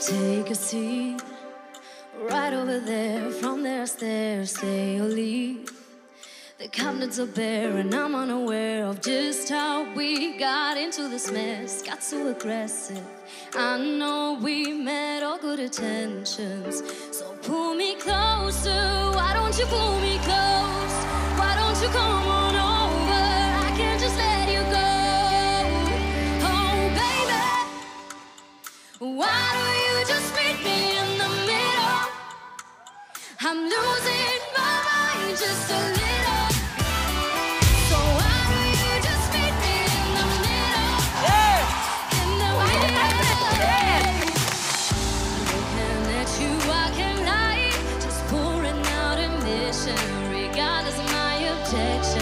Take a seat right over there. From their stairs, stay or leave. The cabinets are bare and I'm unaware of just how we got into this mess. Got so aggressive. I know we met all good intentions. So pull me closer. Why don't you pull me close? Why don't you come on over? I can't just let you go. Oh baby, why don't you just meet me in the middle? I'm losing my mind just a little. Regardless of my objection,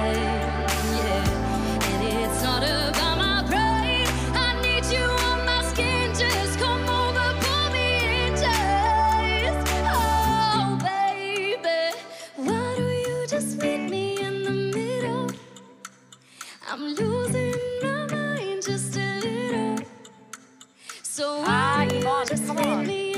yeah. And it's not about my pride. I need you on my skin. Just come over, pull me in, just. Oh, baby, why do you just meet me in the middle? I'm losing my mind just a little. So why do you just meet me?